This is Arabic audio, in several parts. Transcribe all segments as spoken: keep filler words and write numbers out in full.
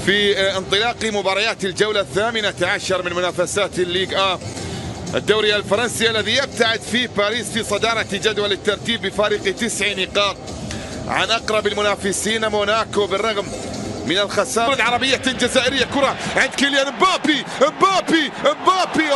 في انطلاق مباريات الجولة الثامنة عشر من منافسات الليغ آ الدوري الفرنسي، الذي يبتعد فيه باريس في صدارة جدول الترتيب بفارق تسع نقاط عن أقرب المنافسين موناكو بالرغم من الخسارة. العربية الجزائرية، كرة عند كيليان مبابي مبابي مبابي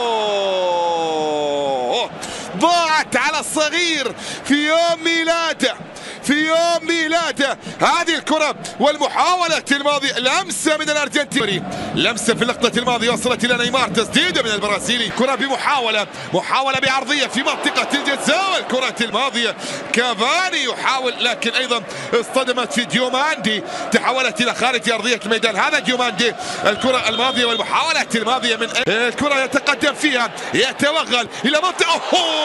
أوه. ضاعت على الصغير في يوم ميلاده في يوم ميلاده هذه الكرة والمحاولة الماضية، لمسة من الأرجنتيني، لمسة في اللقطة الماضية وصلت إلى نيمار، تسديدة من البرازيلي، كرة بمحاولة محاولة بعرضية في منطقة الجزاء، والكرة الماضية كافاني يحاول لكن أيضا اصطدمت في ديوماندي، تحولت إلى خارج أرضية الميدان. هذا ديوماندي، الكرة الماضية والمحاولة الماضية من الكرة يتقدم فيها، يتوغل إلى منطقة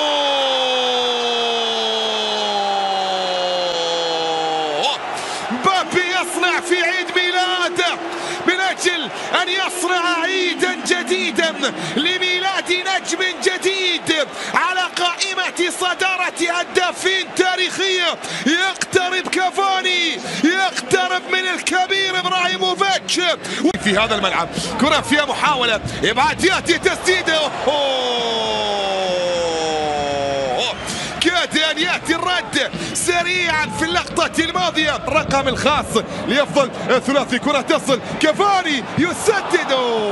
مبابي يصنع في عيد ميلاده من أجل أن يصنع عيدا جديدا لميلاد نجم جديد على قائمة صدارة هدافين تاريخية. يقترب كافاني، يقترب من الكبير إبراهيموفيتش في هذا الملعب. كرة فيها محاولة إبعاد، يأتي تسديده، كاد أن يأتي الرد سريعا في اللقطة الماضية. الرقم الخاص ليفضل ثلاثي، كرة تصل، كافاني يسدد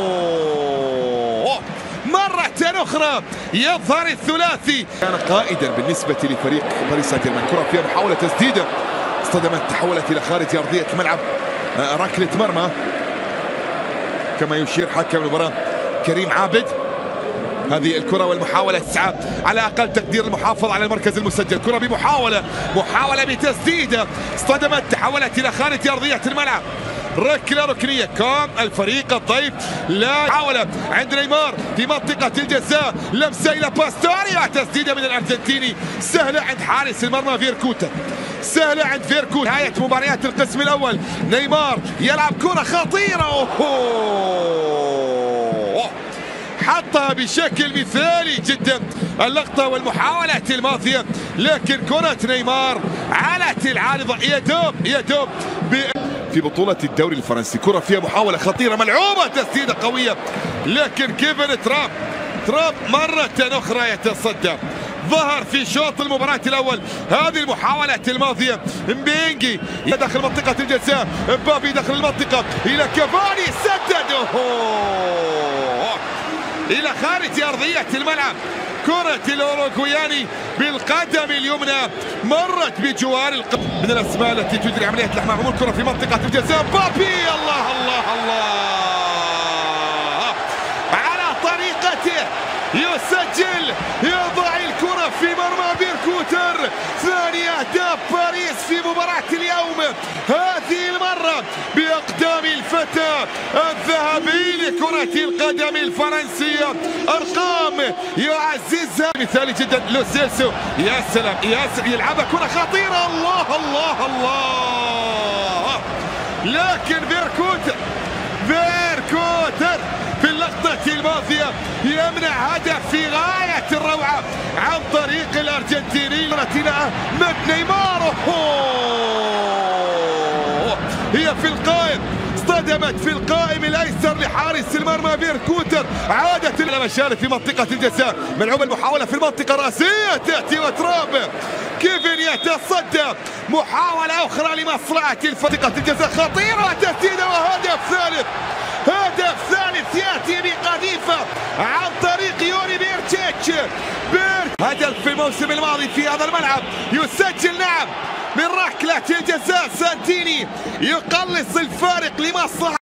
مرة أخرى، يظهر الثلاثي. كان قائدا بالنسبة لفريق باريس سان جيرمان. كرة فيها محاولة تسديدة، اصطدمت، تحولت إلى خارج أرضية الملعب، ركلة مرمى كما يشير حكم المباراة كريم عابد. هذه الكرة والمحاولة تسعى على أقل تقدير المحافظة على المركز المسجل. كرة بمحاولة محاولة بتسديدة، اصطدمت، تحولت إلى خارج أرضية الملعب، ركلة ركنية. كان الفريق الضيف لا محاولة عند نيمار في منطقة الجزاء، لمسة إلى باستوريا، تسديدة من الأرجنتيني سهلة عند حارس المرمى فيركوتا، سهلة عند فيركوتا. نهاية مباريات القسم الأول، نيمار يلعب كرة خطيرة، أوه. حطها بشكل مثالي جدا اللقطة والمحاولة الماضية، لكن كرة نيمار علت العارضة، يدوب يدوب في بطولة الدوري الفرنسي. كرة فيها محاولة خطيرة ملعوبة، تسديدة قوية، لكن كيفن تراب تراب مرة أخرى يتصدى. ظهر في شوط المباراة الأول هذه المحاولة الماضية. مبينجي داخل منطقة الجزاء، مبابي داخل المنطقة إلى كافاني، سدد إلى خارج أرضية الملعب. كرة الأوروغوياني بالقدم اليمنى مرت بجوار القدم. من الأسماء التي تجري عملية لحم عمود. كرة في منطقة الجزاء، مبابي الله الله الله على طريقته يسجل، يضع الكرة في مرمى فيركوتر. ثاني أهداف باريس في مباراة اليوم، هذه المرة بأقدام الفتى الذهبي لكرة القدم الفرنسية. أرقام يعززها مثالي جدا. لو سيلسو، يا سلام يا سلام، يلعبها كرة خطيرة، الله الله الله، لكن فيركوتر فيركوتر في اللقطة الماضية يمنع هدف في غاية الروعة عن طريق الأرجنتيني. مد نيمار، هي في القائم، اصطدمت في القائم الايسر لحارس المرمى فيركوتر، عادت الى مشارف في منطقة الجزاء، ملعوبة المحاولة في المنطقة الرأسية، تأتي وتراب، كيفن يتصدى، محاولة أخرى لمصلحة منطقة الجزاء، خطيرة، تسديدة وهدف ثالث، هدف ثالث يأتي بقذيفة عن طريق يوري بيرتشيتش. بير هدف في الموسم الماضي في هذا الملعب، يسجل نعم من ركلة الجزاء. سانتيني يقلص الفارق لمصلحة